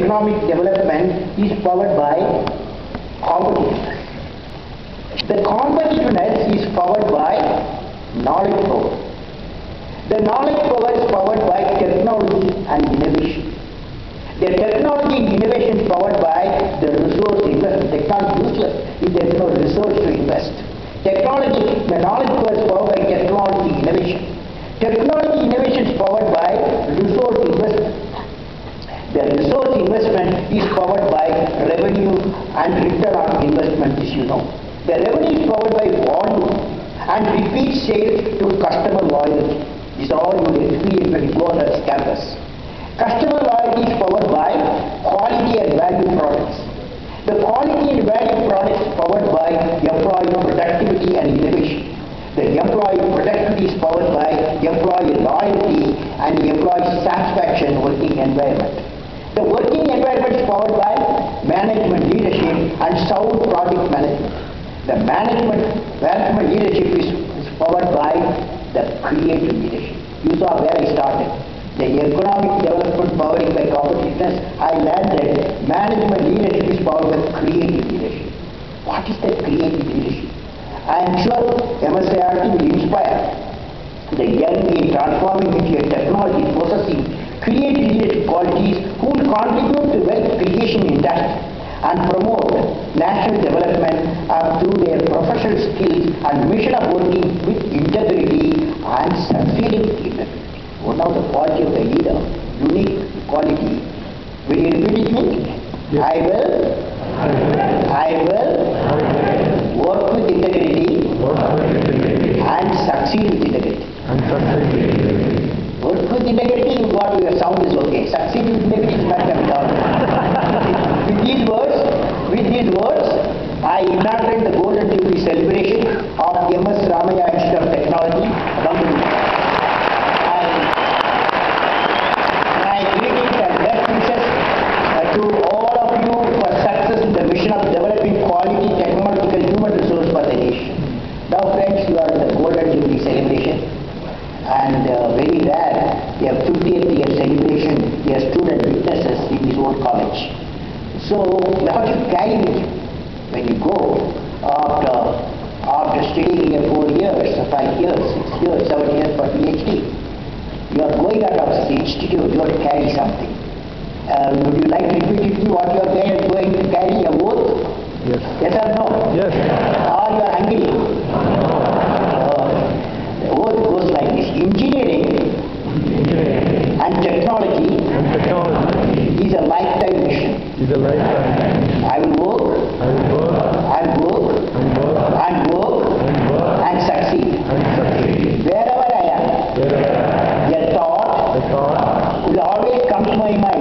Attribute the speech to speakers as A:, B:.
A: economic development is powered by competitiveness. The competitiveness is powered by knowledge power. The knowledge power is powered by technology and innovation. The technology and innovation is powered by the resource investment. Technology is useless if there is no resource to invest. Technology, the knowledge power is powered by technology innovation. Technology innovation is powered by resource investment. The resource investment is powered by revenue and return on investment, as you know. The revenue is powered by volume and repeat sales to customer loyalty. This is all you experience when you go on this campus. Customer loyalty is powered by quality and value products. The quality and value products is powered by employee productivity and innovation. The employee productivity is powered by employee loyalty and employee satisfaction working environment. The working environment is powered by management leadership and sound project management. The management leadership is powered by the creative leadership. You saw where I started. The economic development powering by competitiveness, I learned that management leadership is powered by creative leadership. What is that creative leadership? I am sure MSRIT will inspire the young in transforming into a technology possessing creative leadership qualities who will contribute to wealth creation industry and promote national development through their professional skills and mission of working with integrity and succeeding integrity. One of the quality of the leader, unique quality. Will you repeat it with me? Yes. I will work with integrity and succeed with integrity. Work with integrity, you got your sound is okay. Succeed with integrity is not coming down. With these words, I inaugurate the Golden Jubilee Celebration of Ramaiah Institute of Technology, Bangalore. My greetings and best wishes to all of you for success in the mission of developing quality technological human resource for the nation. Now friends, you are in the Golden Jubilee Celebration, and very rare, we have 50th year celebration, we have student witnesses in this old college. So you have to carry with you when you go after studying here 4 years, 5 years, 6 years, 7 years for PhD. You are going out of the institute, you have to carry something. Would you like to repeat to me what you are going to carry, a oath?
B: Yes.
A: Yes or no?
B: Yes.
A: Or you are hungry? The oath goes like this. Engineering and technology is a lifetime mission. I will work and succeed. Wherever I am, a thought will always come to my mind.